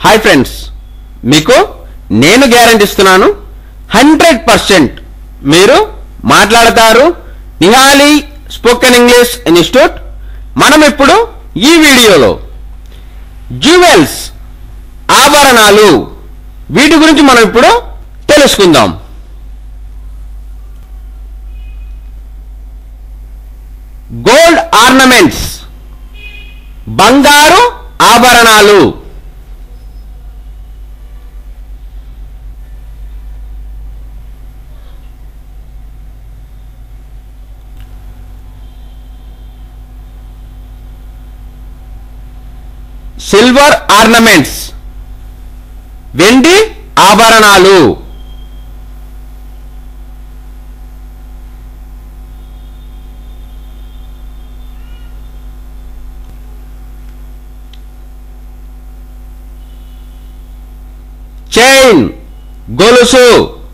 Hi friends, మీకు నేను guarantee ఇస్తున్నాను 100% మీరు మాట్లాడతారు. Nihali spoken English institute. మనం ఇప్పుడు ఈ వీడియోలో జ్యువెల్స్ ఆభరణాలు వీటి గురించి మనం ఇప్పుడు తెలుసుకుందాం. గోల్డ్ ఆర్నమెంట్స్ బంగారు ఆభరణాలు. సిల్వర్ ఆర్నమెంట్స్ వెండి ఆభరణాలు. చైన్ గొలుసు.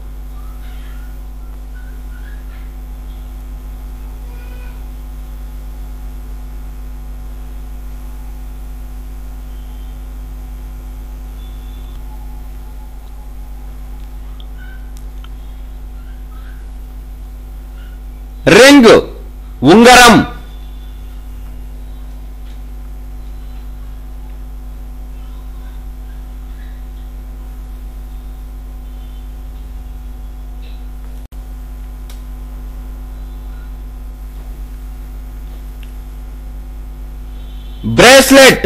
రింగ్ ఉంగరం. బ్రేస్లెట్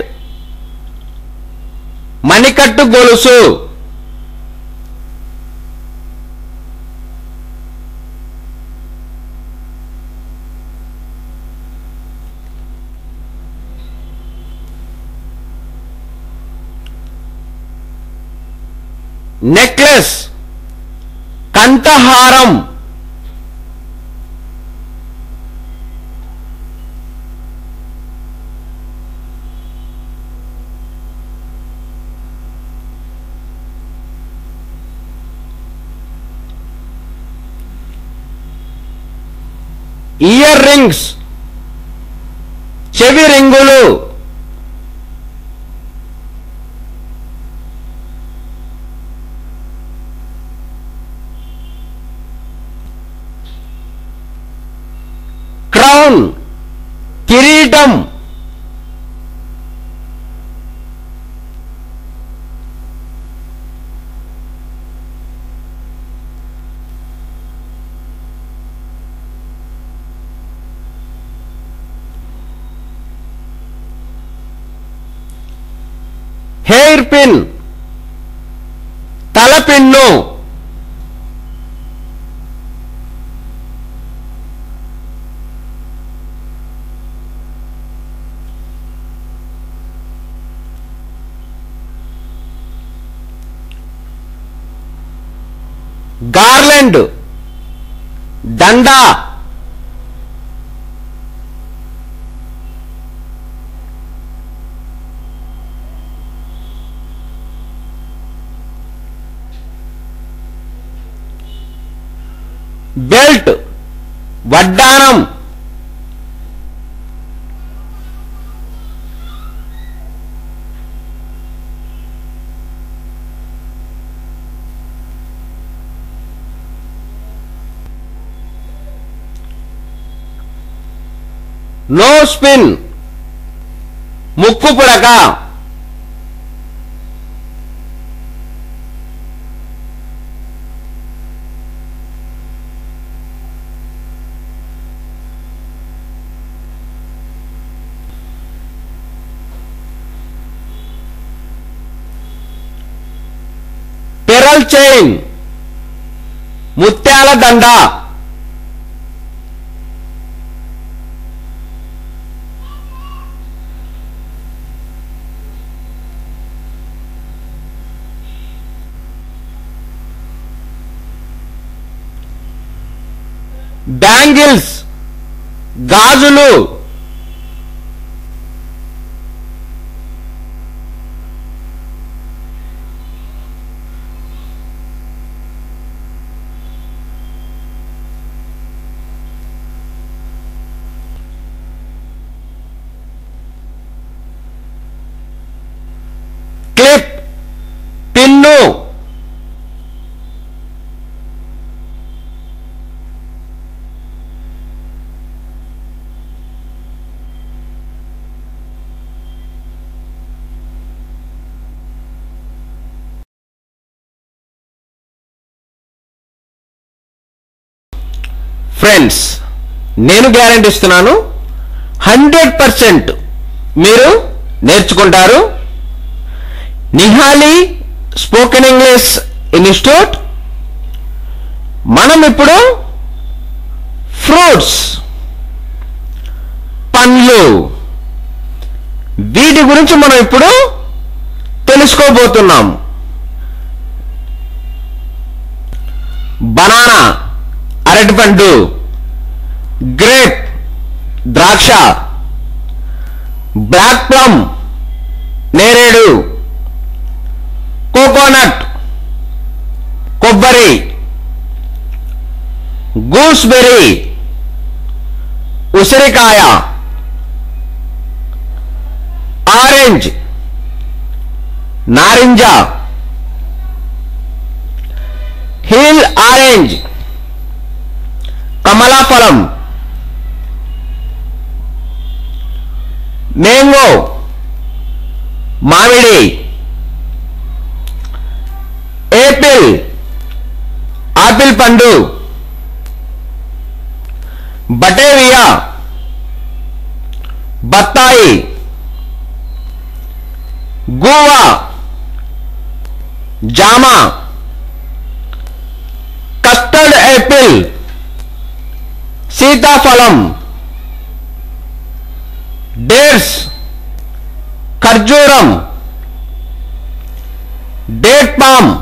మణికట్టు గొలుసు. నెక్లెస్ కంఠహారం. ఇయర్ రింగ్స్ చెవి రింగులు. క్రౌన్ కిరీటం. హెయిర్ పిన్ తలపిన్ను. గార్లెండ్ దండ. బెల్ట్ వడ్డానం. నోస్ పిన్ ముక్కు పుడక. పెరల్ చైన్ ముత్యాల దండ. బ్యాంగిల్స్ గాజులు. క్లిప్ ఫ్రెండ్స్, నేను గ్యారెంటీ ఇస్తున్నాను, 100% మీరు నేర్చుకుంటారు. Nihali spoken English institute. మనం ఇప్పుడు ఫ్రూట్స్, పండ్లు, వీటి గురించి మనం ఇప్పుడు తెలుసుకోబోతున్నాం. బనానా అరటిపండు, గ్రేప్ ద్రాక్ష, బ్లాక్ ప్లమ్ నేరేడు, కోకోనట్ కొబ్బరి, గూస్బెర్రీ ఉసిరికాయ, ఆరెంజ్ నారింజ, హిల్ ఆరెంజ్ కమలాఫలం, మ్యాంగో మామిడి, ఏపిల్ ఆపిల్ పండు, బటేవియా బత్తాయి, గూవా జామ, కస్టర్డ్ యాపిల్ సీతాఫలం, డేట్స్ ఖర్జూరం, డేట్ పామ్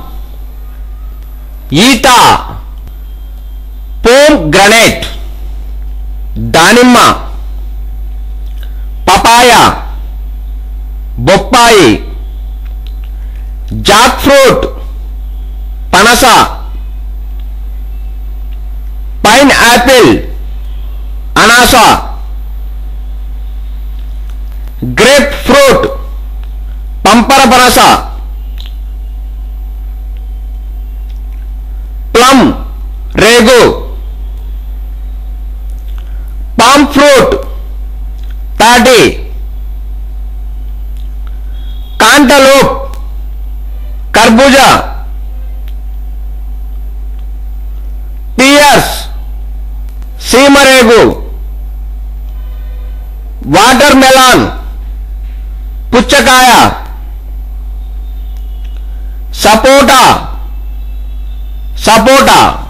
ఈత, పోమ్ గ్రనేట్ దానిమ్మ, పపాయ బొప్పాయి, జాక్ ఫ్రూట్ పనస, పైన్ యాపిల్ అనాస, గ్రేప్ ఫ్రూట్ పంపర పనస, ప్లమ్ రేగు, పామ్ ఫ్రూట్ తాటి, కాంటలూప్ కర్బూజా, పియర్స్ సీమరేగు, వాటర్ మెలాన్ పుచ్చకాయ, సపోటా